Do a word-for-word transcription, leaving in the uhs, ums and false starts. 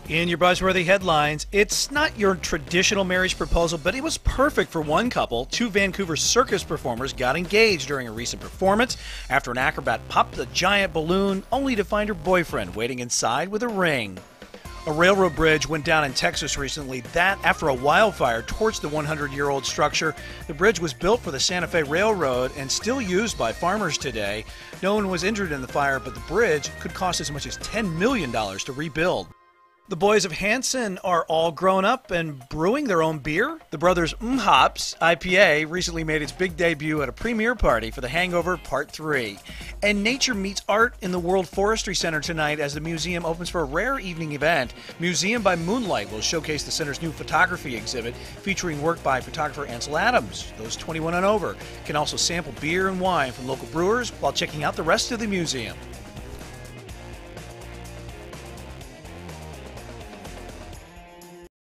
In your Buzzworthy Headlines, it's not your traditional marriage proposal, but it was perfect for one couple. Two Vancouver circus performers got engaged during a recent performance after an acrobat popped a giant balloon only to find her boyfriend waiting inside with a ring. A railroad bridge went down in Texas recently. That after a wildfire torched the one hundred year old structure. The bridge was built for the Santa Fe Railroad and still used by farmers today. No one was injured in the fire, but the bridge could cost as much as ten million dollars to rebuild. The boys of Hanson are all grown up and brewing their own beer. The brothers Mhops I P A recently made its big debut at a premiere party for The Hangover Part three. And nature meets art in the World Forestry Center tonight as the museum opens for a rare evening event. Museum by Moonlight will showcase the center's new photography exhibit featuring work by photographer Ansel Adams. Those twenty-one and over can also sample beer and wine from local brewers while checking out the rest of the museum.